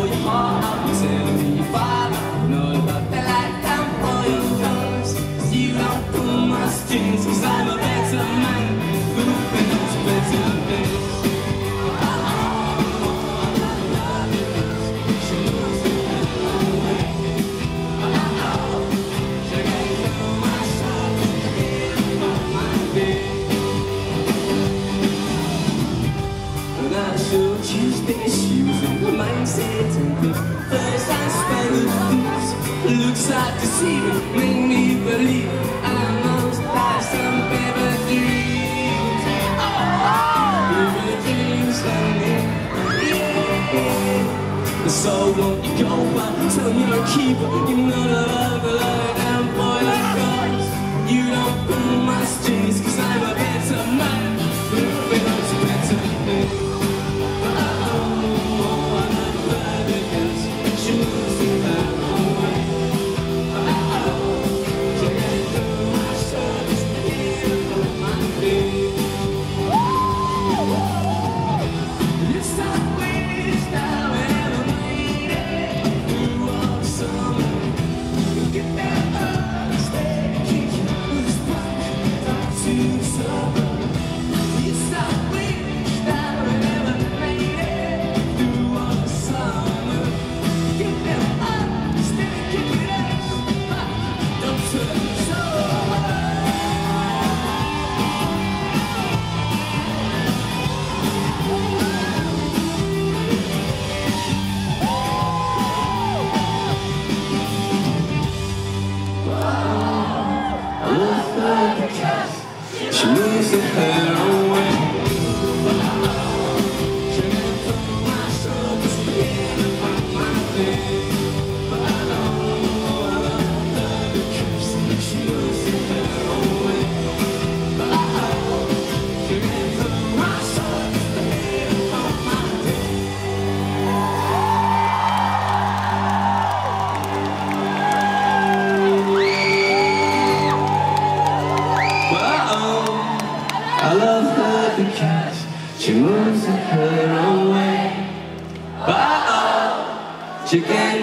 your heart. Tell me, Father, not about the light down for your colors. 'Cause you don't pull my strings, 'cause I'm a better man who knows better things. Tuesday, she was in the mindset, and the first I spent with boots. Looks like to see it, make me believe I must buy some paper dreams. Paper dreams, honey, yeah. So won't you go by, tell me you're a keeper. You know that I'm a low-down boy like us. You don't pull my strings, 'cause I'm a better man who knows better things. She moves her hair away. She moves from my shoulders to the end of my day. But I love the curse. She moves her hair away. She moves from my shoulders to the end of my day. I love her because she moves her hair away. But she can't